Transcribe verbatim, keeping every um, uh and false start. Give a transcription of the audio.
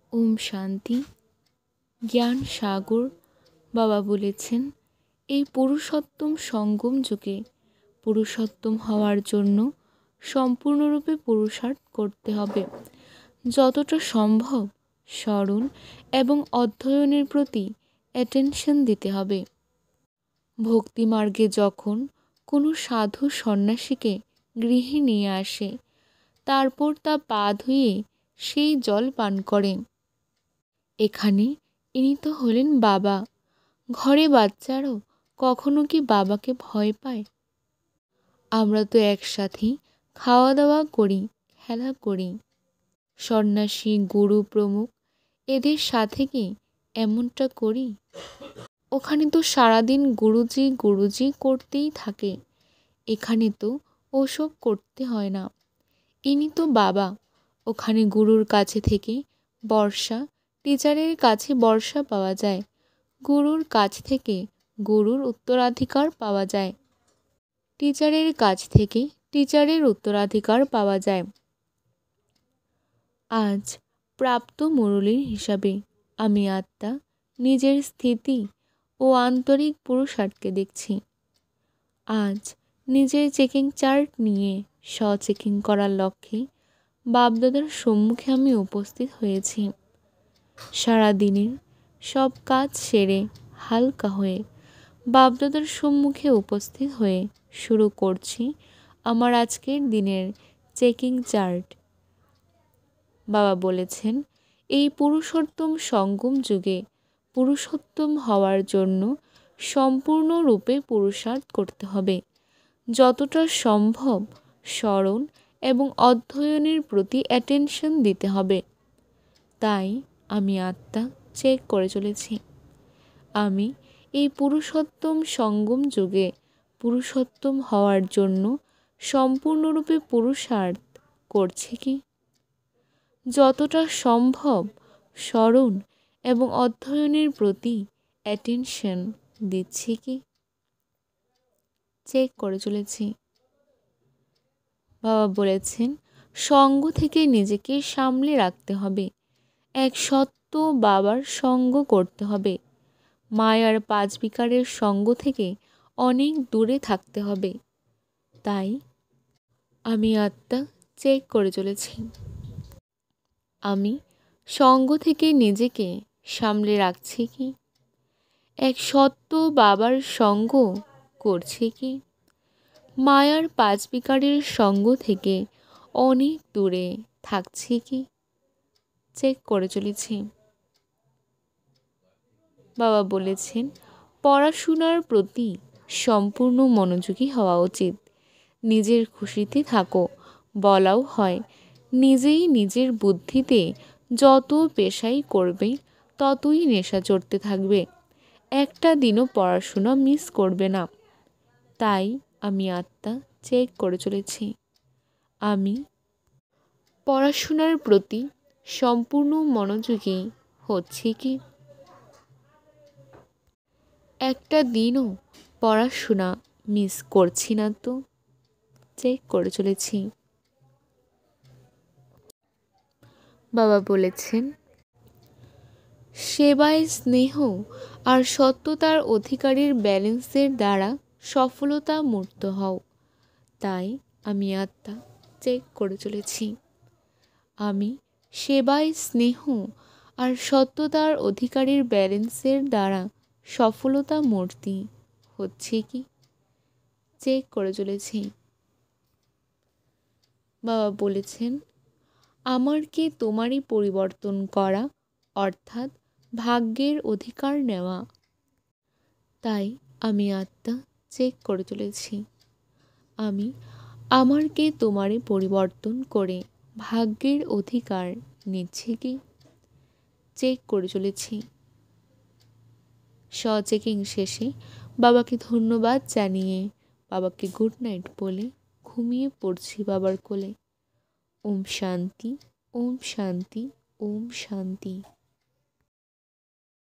ওম শান্তি। জ্ঞান সাগর বাবা বলেছেন, এই পুরুষোত্তম সঙ্গম যুগে পুরুষোত্তম হওয়ার জন্য সম্পূর্ণরূপে পুরুষার্থ করতে হবে। যতটা সম্ভব স্মরণ এবং অধ্যয়নের প্রতি অ্যাটেনশন দিতে হবে। ভক্তিমার্গে যখন কোনো সাধু সন্ন্যাসীকে গৃহে নিয়ে আসে, তারপর তা পা ধুয়ে সেই জল পান করেন। এখানে ইনি তো হলেন বাবা। ঘরে বাচ্চারাও কখনো কি বাবাকে ভয় পায়? আমরা তো একসাথেই খাওয়া দাওয়া করি, খেলা করি। সন্ন্যাসী, গুরু প্রমুখ এদের সাথে কি এমনটা করি? ওখানে তো সারাদিন গুরুজি গুরুজি করতেই থাকে। এখানে তো ওসব করতে হয় না। ইনি তো বাবা। ওখানে গুরুর কাছে থেকে বর্ষা, টিচারের কাছে বর্ষা পাওয়া যায়। গুরুর কাছ থেকে গুরুর উত্তরাধিকার পাওয়া যায়। টিচারের কাছ থেকে টিচারের উত্তরাধিকার পাওয়া যায়। আজ প্রাপ্ত মুরলীর হিসাবে আমি আত্মা নিজের স্থিতি ও আন্তরিক পুরুষার্থকে দেখছি। আজ নিজের চেকিং চার্ট নিয়ে স্ব-চেকিং করার লক্ষ্যে বাপদাদার সম্মুখে আমি উপস্থিত হয়েছি। সারাদিনের সব কাজ সেরে হালকা হয়ে বাপদাদার সম্মুখে উপস্থিত হয়ে শুরু করছি আমার আজকের দিনের চেকিং চার্ট। বাবা বলেছেন, এই পুরুষোত্তম সঙ্গম যুগে পুরুষোত্তম হওয়ার জন্য সম্পূর্ণরূপে পুরুষার্থ করতে হবে। যতটা সম্ভব স্মরণ এবং অধ্যয়নের প্রতি অ্যাটেনশন দিতে হবে। তাই আমি আত্মা চেক করে চলেছি। আমি এই পুরুষোত্তম সঙ্গম যুগে পুরুষোত্তম হওয়ার জন্য সম্পূর্ণরূপে পুরুষার্থ করছি কি? যতটা সম্ভব স্মরণ এবং অধ্যয়নের প্রতি অ্যাটেনশন দিচ্ছি কি? চেক করে চলেছি। বাবা বলেছেন, সঙ্গ থেকে নিজেকে সামলে রাখতে হবে। এক সত্য বাবার সঙ্গ করতে হবে। মায়ার পাঁচ বিকারের সঙ্গ থেকে অনেক দূরে থাকতে হবে। তাই আমি আত্মা চেক করে চলেছি। আমি সঙ্গ থেকে নিজেকে সামলে রাখছি কি? এক সত্য বাবার সঙ্গ করছি কি? মায়ার পাঁচ বিকারের সঙ্গ থেকে অনেক দূরে থাকছি কি? চেক করে চলেছি। বাবা বলেছেন, পড়াশোনার প্রতি সম্পূর্ণ মনোযোগী হওয়া উচিত। নিজের খুশিতে থাকো বলাও হয়। নিজেই নিজের বুদ্ধিতে যত পেশাই করবে ততই নেশা চড়তে থাকবে। একটা দিনও পড়াশোনা মিস করবে না। তাই আমি আত্মা চেক করে চলেছি। আমি পড়াশোনার প্রতি সম্পূর্ণ মনোযোগী হচ্ছি কি? একটা দিনও পড়াশোনা মিস করছি না তো? চেক করে চলেছি। বাবা বলেছেন, সেবায় স্নেহ আর সত্যতার অধিকারীর ব্যালেন্সের দ্বারা সফলতা মূর্ত হও। তাই আমি আত্মা চেক করে চলেছি। আমি সেবায় স্নেহ আর সত্যতার অধিকারীর ব্যালেন্সের দ্বারা সফলতা মূর্তি হচ্ছে কি? চেক করে চলেছি। বাবা বলেছেন, আমারকে তোমারই পরিবর্তন করা অর্থাৎ ভাগ্যের অধিকার নেওয়া। তাই আমি আত্মা চেক করে চলেছি। আমি আমারকে তোমারে পরিবর্তন করে ভাগ্যের অধিকার নিচ্ছি কি? চেক করে চলেছি। স্ব চেকিং শেষে বাবাকে ধন্যবাদ জানিয়ে বাবাকে গুড নাইট বলে ঘুমিয়ে পড়ছি বাবার কোলে। ওম শান্তি, ওম শান্তি, ওম শান্তি।